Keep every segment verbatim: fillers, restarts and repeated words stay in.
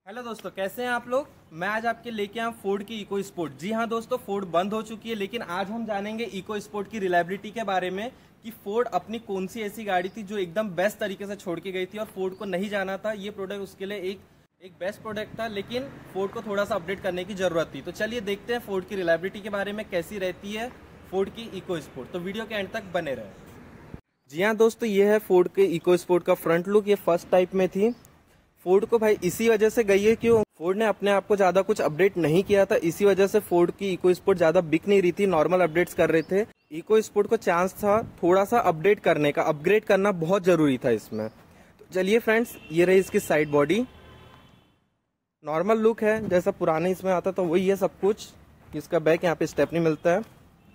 Hello दोस्तों, कैसे हैं आप लोग। मैं आज आपके लेके आया फोर्ड की इको स्पोर्ट। जी हाँ दोस्तों, फोर्ड बंद हो चुकी है, लेकिन आज हम जानेंगे इको स्पोर्ट की रिलायबिलिटी के बारे में कि फोर्ड अपनी कौन सी ऐसी गाड़ी थी जो एकदम बेस्ट तरीके से छोड़ के गई थी और फोर्ड को नहीं जाना था। ये प्रोडक्ट उसके लिए एक एक बेस्ट प्रोडक्ट था, लेकिन फोर्ड को थोड़ा सा अपडेट करने की जरूरत थी। तो चलिए देखते हैं फोर्ड की रिलायबिलिटी के बारे में कैसी रहती है फोर्ड की इको स्पोर्ट। तो वीडियो के एंड तक बने रहे। जी हाँ दोस्तों, ये है फोर्ड के इको स्पोर्ट का फ्रंट लुक। ये फर्स्ट टाइप में थी। फोर्ड को भाई इसी वजह से गई है क्यों, फोर्ड ने अपने आप को ज्यादा कुछ अपडेट नहीं किया था, इसी वजह से फोर्ड की इको स्पोर्ट ज्यादा बिक नहीं रही थी। नॉर्मल अपडेट्स कर रहे थे। इको स्पोर्ट को चांस था थोड़ा सा अपडेट करने का, अपग्रेड करना बहुत जरूरी था इसमें। तो चलिए फ्रेंड्स, ये रही इसकी साइड बॉडी। नॉर्मल लुक है जैसा पुराने इसमें आता तो वही है सब कुछ। इसका बैक यहाँ पे स्टेपनी मिलता है।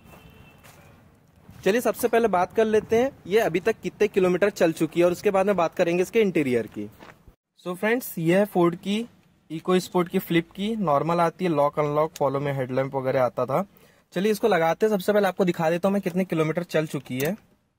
चलिए सबसे पहले बात कर लेते हैं ये अभी तक कितने किलोमीटर चल चुकी है और उसके बाद में बात करेंगे इसके इंटीरियर की। सो so फ्रेंड्स, ये है फोर्ड की इको स्पोर्ट की फ्लिप की। नॉर्मल आती है, लॉक अनलॉक, फॉलो में हेडलैम्प वगैरह आता था। चलिए इसको लगाते हैं। सबसे पहले आपको दिखा देता हूँ मैं कितने किलोमीटर चल चुकी है।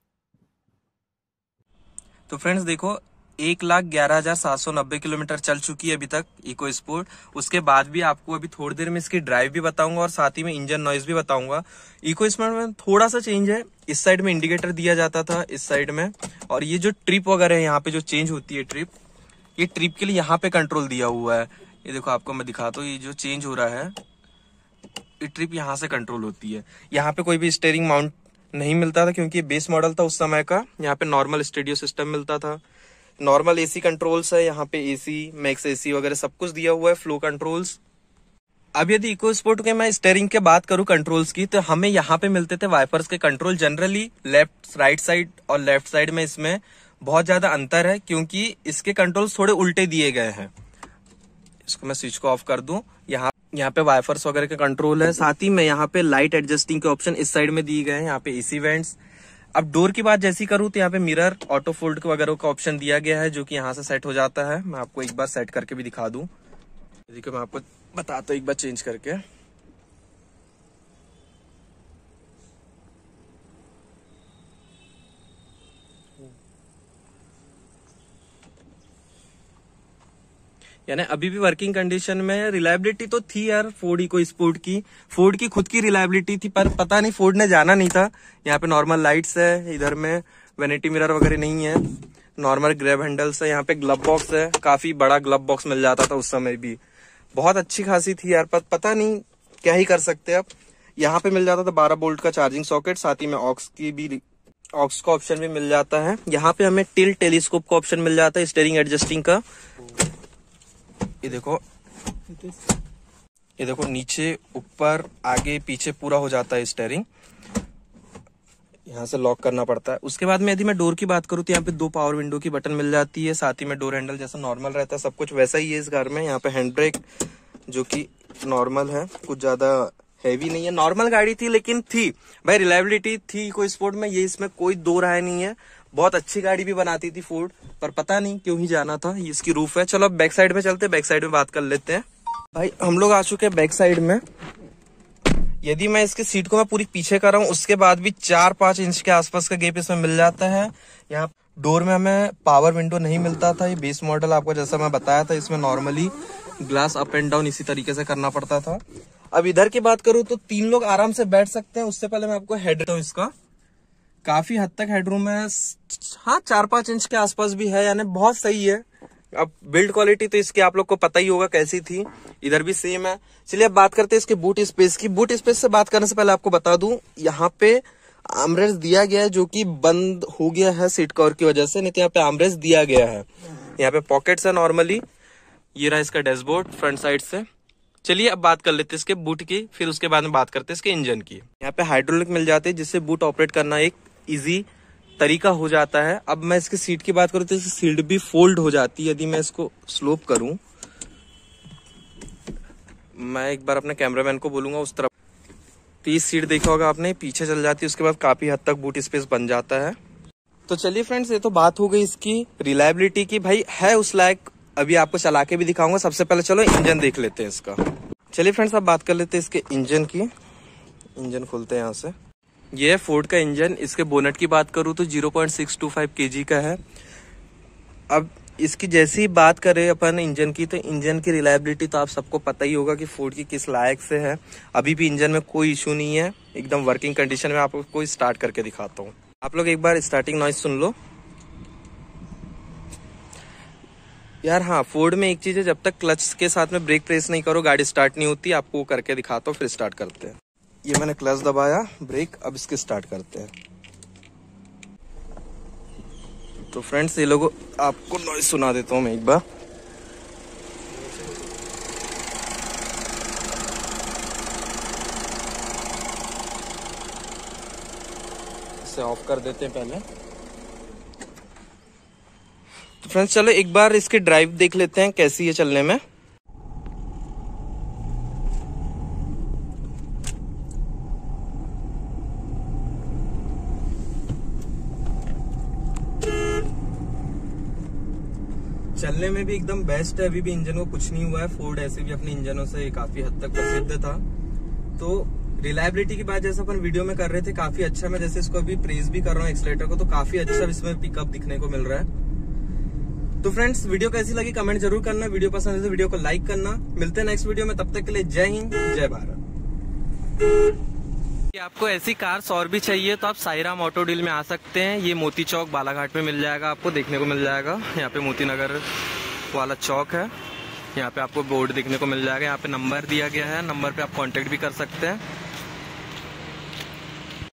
तो फ्रेंड्स देखो, एक लाख ग्यारह हजार सात सौ नब्बे किलोमीटर चल चुकी है अभी तक इको स्पोर्ट। उसके बाद भी आपको अभी थोड़ी देर में इसकी ड्राइव भी बताऊंगा और साथ ही में इंजन नॉइज भी बताऊंगा। इको स्पोर्ट में थोड़ा सा चेंज है, इस साइड में इंडिकेटर दिया जाता था, इस साइड में। और ये जो ट्रिप वगैरह है यहाँ पे जो चेंज होती है ट्रिप, ये ट्रिप के लिए यहाँ पे कंट्रोल दिया हुआ है। ये देखो आपको मैं दिखाता हूँ, ये जो चेंज हो रहा है ये ट्रिप यहाँ से कंट्रोल होती है। यहाँ पे कोई भी स्टीयरिंग माउंट नहीं मिलता था क्योंकि ये बेस मॉडल था उस समय का। यहाँ पे नॉर्मल स्टेडियो सिस्टम मिलता था। नॉर्मल एसी कंट्रोल्स है यहाँ पे, एसी मैक्स एसी वगैरह सब कुछ दिया हुआ है, फ्लो कंट्रोल्स। अब यदि इको स्पोर्ट के मैं स्टीयरिंग के बात करूं कंट्रोल्स की, तो हमें यहाँ पे मिलते थे वाइपर्स के कंट्रोल। जनरली लेफ्ट राइट साइड और लेफ्ट साइड में इसमें बहुत ज्यादा अंतर है क्योंकि इसके कंट्रोल्स थोड़े उल्टे दिए गए हैं। इसको मैं स्विच को ऑफ कर दूं। यहाँ यहाँ पे वाइपर्स वगैरह के कंट्रोल है। साथ ही में यहाँ पे लाइट एडजस्टिंग के ऑप्शन इस साइड में दिए गए हैं। यहाँ पे एसी वेंट्स। अब डोर की बात जैसी करूँ तो यहाँ पे मिरर, ऑटो फोल्ड वगैरह का ऑप्शन दिया गया है जो कि यहाँ से सेट हो जाता है। मैं आपको एक बार सेट करके भी दिखा दूं। देखिए मैं आपको बताता हूँ एक बार चेंज करके। यानी अभी भी वर्किंग कंडीशन में। रिलायबिलिटी तो थी यार फोर्ड इको स्पोर्ट की, फोर्ड की खुद की रिलायबिलिटी थी, पर पता नहीं फोर्ड ने जाना नहीं था। यहाँ पे नॉर्मल लाइट्स है, इधर में वेनिटी मिरर वगैरह नहीं है, नॉर्मल ग्रैब हैंडल्स है। यहाँ पे ग्लव बॉक्स है, काफी बड़ा ग्लव बॉक्स मिल जाता था उस समय भी, बहुत अच्छी खासी थी यार। पर पता नहीं क्या ही कर सकते। अब यहाँ पे मिल जाता था बारह बोल्ट का चार्जिंग सॉकेट, साथ ही में ऑक्स की भी ऑक्स का ऑप्शन भी मिल जाता है। यहाँ पे हमें टिल्ट टेलीस्कोप का ऑप्शन मिल जाता है, स्टीयरिंग एडजस्टिंग का। ये देखो, ये देखो नीचे ऊपर आगे पीछे पूरा हो जाता है स्टीयरिंग। यहाँ से लॉक करना पड़ता है। उसके बाद में यदि मैं डोर की बात करूँ तो यहाँ पे दो पावर विंडो की बटन मिल जाती है। साथ ही में डोर हैंडल जैसा नॉर्मल रहता है सब कुछ वैसा ही है इस कार में। यहाँ पे हैंड ब्रेक जो कि नॉर्मल है, कुछ ज्यादा हैवी नहीं है। नॉर्मल गाड़ी थी लेकिन थी भाई, रिलायबिलिटी थी कोई स्पोर्ट में, ये इसमें कोई दो राय नहीं है। बहुत अच्छी गाड़ी भी बनाती थी फोर्ड, पर पता नहीं क्यों ही जाना था। ये इसकी रूफ है। चलो अब बैक साइड में चलते हैं, बैक साइड में बात कर लेते हैं। भाई हम लोग आ चुके हैं बैक साइड में। यदि मैं इसकी सीट को मैं पूरी पीछे कर रहा हूँ, उसके बाद भी चार पांच इंच के आसपास का गैप इसमें मिल जाता है। यहाँ डोर में हमें पावर विंडो नहीं मिलता था। ये बेस मॉडल आपको जैसा मैं बताया था, इसमें normally glass up and down इसी तरीके से करना पड़ता था। अब इधर की बात करूँ तो तीन लोग आराम से बैठ सकते हैं। उससे पहले मैं आपको हेड देता हूँ। इसका काफी हद तक हेडरूम है, हाँ चार पांच इंच के आसपास भी है, यानी बहुत सही है। अब बिल्ड क्वालिटी तो इसकी आप लोग को पता ही होगा कैसी थी, इधर भी सेम है। चलिए अब बात करते हैं इसके बूट स्पेस की। बूट स्पेस से बात करने से पहले आपको बता दूं, यहाँ पे आर्मरेस्ट दिया गया है जो कि बंद हो गया है सीट कवर की वजह से, नहीं तो यहाँ पे आर्मरेस्ट दिया गया है। यहाँ पे पॉकेट्स है नॉर्मली। ये रहा इसका डैशबोर्ड फ्रंट साइड से। चलिए अब बात कर लेते हैं इसके बूट की, फिर उसके बाद में बात करते हैं इसके इंजन की। यहाँ पे हाइड्रोलिक मिल जाते हैं जिससे बूट ऑपरेट करना एक इजी तरीका हो जाता है। अब मैं इसकी सीट की बात करूँ तो इसकी सीट भी फोल्ड हो जाती है। यदि मैं इसको स्लोप करूं, मैं एक बार अपने कैमरामैन को बोलूंगा उस तरफ, तो इस सीट देखा होगा आपने, पीछे चल जाती है। उसके बाद काफी हद तक बूट स्पेस बन जाता है। तो चलिए फ्रेंड्स, ये तो बात हो गई इसकी रिलायबिलिटी की। भाई है उस लायक, अभी आपको चला के भी दिखाऊंगा। सबसे पहले चलो इंजन देख लेते हैं इसका। चलिए फ्रेंड्स, अब बात कर लेते हैं इसके इंजन की। इंजन खोलते हैं यहाँ से। ये है फोर्ड का इंजन। इसके बोनेट की बात करूँ तो zero point six two five KG का है। अब इसकी जैसी ही बात करें अपन इंजन की, तो इंजन की रिलायबिलिटी तो आप सबको पता ही होगा कि फोर्ड की किस लायक से है। अभी भी इंजन में कोई इशू नहीं है, एकदम वर्किंग कंडीशन में। आपको स्टार्ट करके दिखाता हूँ। आप लोग एक बार स्टार्टिंग नॉइज सुन लो यार। हाँ, फोर्ड में एक चीज है, जब तक क्लच के साथ में ब्रेक प्रेस नहीं करो गाड़ी स्टार्ट नहीं होती। आपको करके दिखाता हूँ, फिर स्टार्ट करते हैं। ये मैंने क्लच दबाया, ब्रेक, अब इसके स्टार्ट करते हैं। तो फ्रेंड्स, ये लोगों आपको नॉइज सुना देता हूँ मैं एक बार। इसे ऑफ कर देते हैं पहले। तो फ्रेंड्स चलो एक बार इसकी ड्राइव देख लेते हैं कैसी है चलने में। चलने में भी एकदम बेस्ट है। अभी भी इंजन को कुछ नहीं हुआ है। फोर्ड ऐसे भी अपने इंजनों से काफी हद तक प्रसिद्ध था। तो रिलायबिलिटी की बात जैसे अपन वीडियो में कर रहे थे, काफी अच्छा। मैं जैसे इसको अभी प्रेस भी कर रहा हूँ एक्सीलरेटर को, तो काफी अच्छा इसमें पिकअप दिखने को मिल रहा है। तो फ्रेंड्स, वीडियो कैसी लगी कमेंट जरूर करना। वीडियो पसंद है तो वीडियो को लाइक करना। मिलते हैं नेक्स्ट वीडियो में, तब तक के लिए जय हिंद, जय भारत। आपको ऐसी कार्स और भी चाहिए तो आप साईराम ऑटो डील में आ सकते हैं। ये मोती चौक बालाघाट में मिल जाएगा, आपको देखने को मिल जाएगा। यहाँ पे मोती नगर वाला चौक है। यहाँ पे आपको बोर्ड देखने को मिल जाएगा। यहाँ पे नंबर दिया गया है, नंबर पे आप कांटेक्ट भी कर सकते हैं।